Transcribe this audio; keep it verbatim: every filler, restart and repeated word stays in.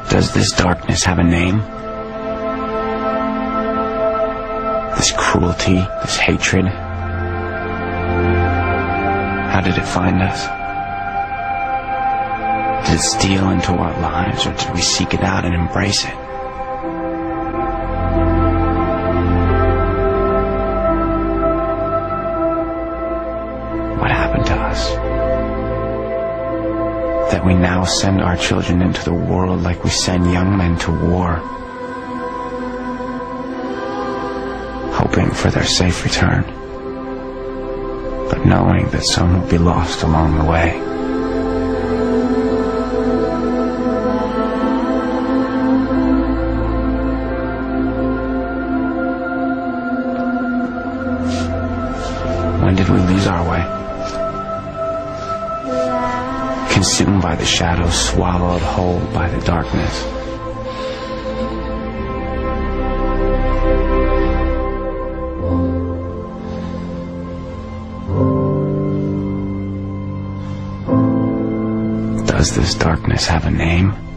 Does this darkness have a name? This cruelty, this hatred? How did it find us? Did it steal into our lives, or did we seek it out and embrace it? What happened to us? That we now send our children into the world like we send young men to war, hoping for their safe return, but knowing that some will be lost along the way. When did we lose our way? Consumed by the shadows, swallowed whole by the darkness. Does this darkness have a name?